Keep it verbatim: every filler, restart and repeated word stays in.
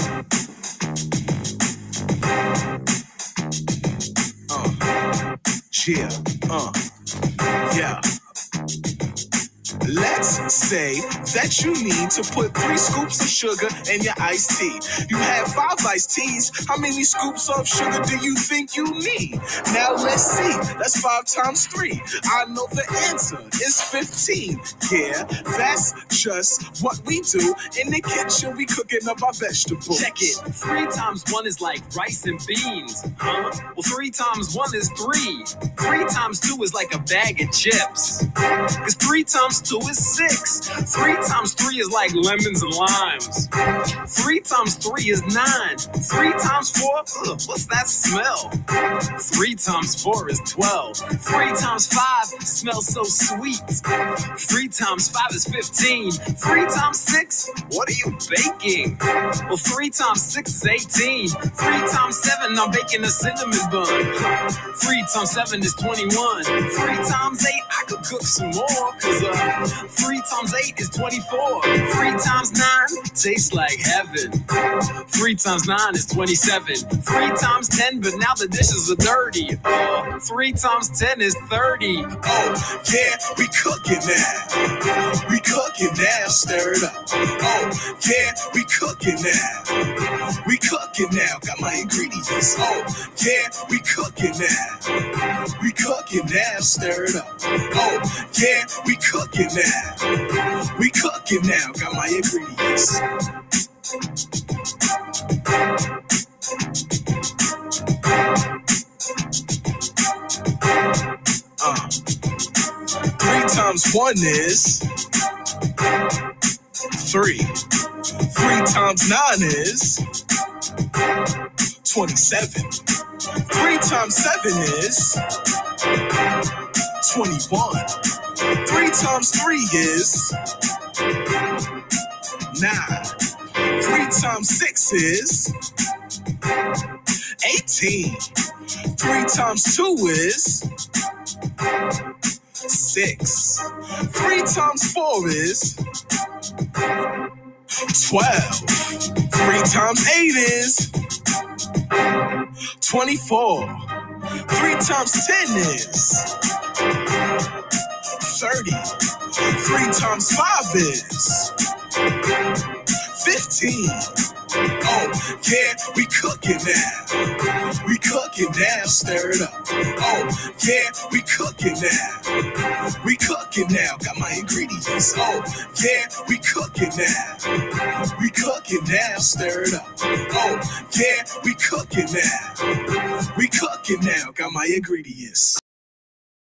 Uh, yeah, uh, yeah. Let's say that you need to put three scoops of sugar in your iced tea. You have five iced teas. How many scoops of sugar do you think you need? Now let's see. That's five times three. I know the answer is fifteen. Yeah, that's just what we do in the kitchen. We cooking up our vegetables. Check it. Three times one is like rice and beans. Huh? Well, three times one is three. Three times two is like a bag of chips. Cause three times two is six. Three times three is like lemons and limes. Three times three is nine. Three times four, ugh, what's that smell? Three times four is twelve. Three times five smells so sweet. Three times five is fifteen. Three times six, what are you baking? Well, three times six is eighteen. Three times seven, I'm baking a cinnamon bun. Three times seven is twenty-one. Three times eight, I could cook some more. Cause uh, three times eight is twenty-four. Three times nine tastes like heaven. Three times nine is twenty-seven. Three times ten, but now the dishes are dirty. Uh, three times ten is thirty. Oh, yeah, we cooking now. We cooking now, stir it up. Oh, yeah, we cooking now. We cooking now, got my ingredients. Oh, yeah, we cooking now. We cooking now, stir it up. Oh, yeah, we cooking now. We cooking now, got my ingredients. Uh, three times one is three. Three times nine is twenty-seven. Three times seven is twenty-one. Three times three is nine. Three times six is eighteen. Three times two is six. Three times four is twelve. Three times eight is twenty-four. Three times ten is thirty. Three times five is fifteen. Oh, yeah, we cooking now. We cooking now, stir it up. Oh, yeah, we cooking now. We cooking now, got my ingredients. Oh, yeah, we cooking now. We cooking now, stir it up. Oh, yeah, we cooking now. We cooking now, got my ingredients.